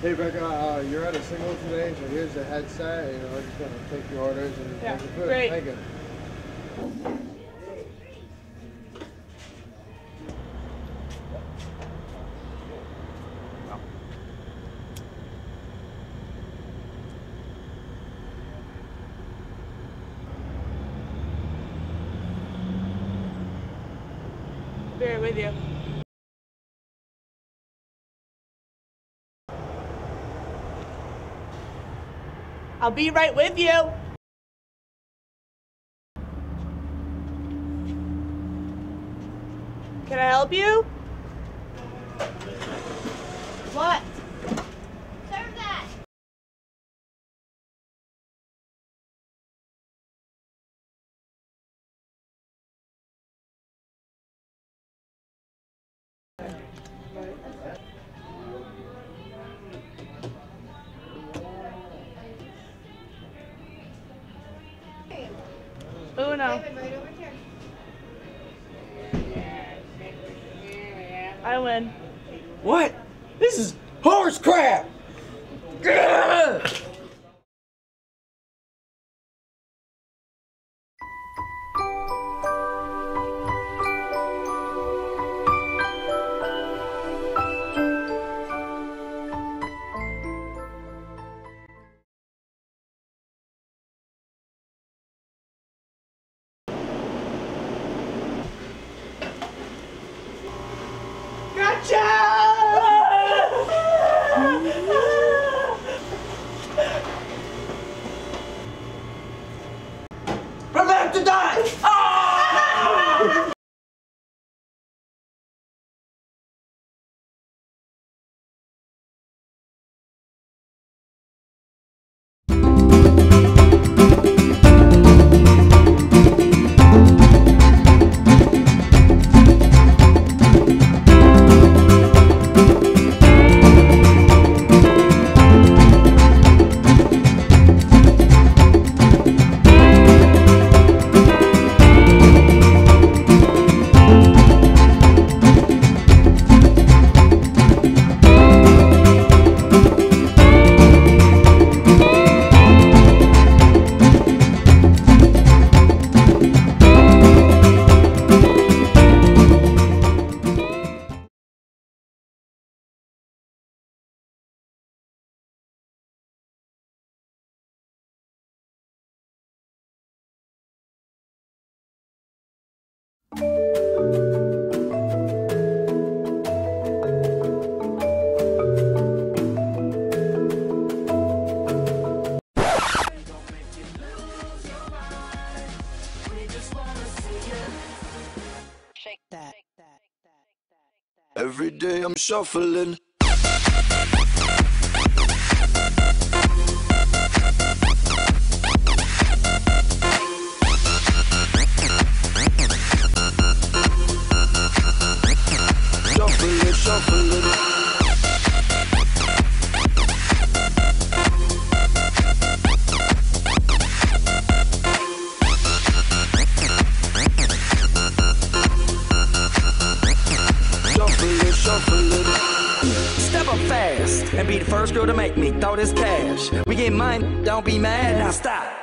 Hey Becca, you're at a single today, so here's the headset. You know, we're just gonna take your orders and Yeah, make the food. great. Thank you. Be right with you. I'll be right with you. Can I help you? What? Serve that. Uno. David, right over here. I win. What? This is horse crap! Gah! Prepare to die! Ah! Every day I'm shuffling. Shuffling. Step up fast and be the first girl to make me throw this cash. We get mine, don't be mad, now stop.